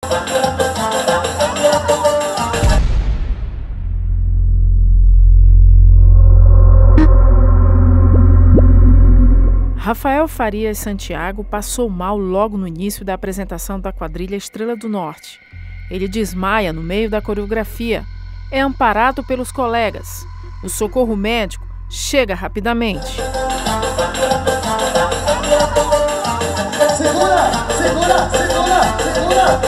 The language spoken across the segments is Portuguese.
Rafael Farias Santiago passou mal logo no início da apresentação da quadrilha Estrela do Norte. Ele desmaia no meio da coreografia, é amparado pelos colegas. O socorro médico chega rapidamente. Segura!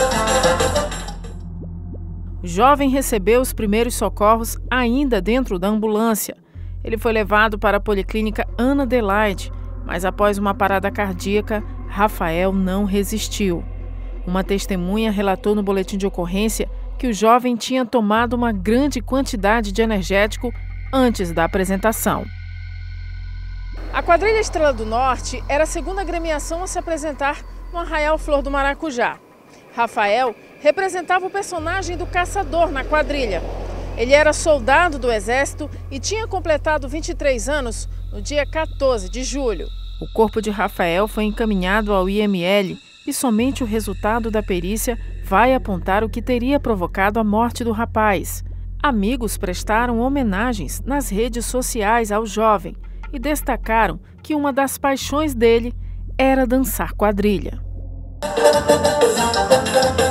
O jovem recebeu os primeiros socorros ainda dentro da ambulância. Ele foi levado para a Policlínica Ana Adelaide, mas após uma parada cardíaca, Rafael não resistiu. Uma testemunha relatou no boletim de ocorrência que o jovem tinha tomado uma grande quantidade de energético antes da apresentação. A quadrilha Estrela do Norte era a segunda agremiação a se apresentar no Arraial Flor do Maracujá. Rafael representava o personagem do caçador na quadrilha. Ele era soldado do Exército e tinha completado 23 anos no dia 14 de julho. O corpo de Rafael foi encaminhado ao IML e somente o resultado da perícia vai apontar o que teria provocado a morte do rapaz. Amigos prestaram homenagens nas redes sociais ao jovem e destacaram que uma das paixões dele era dançar quadrilha.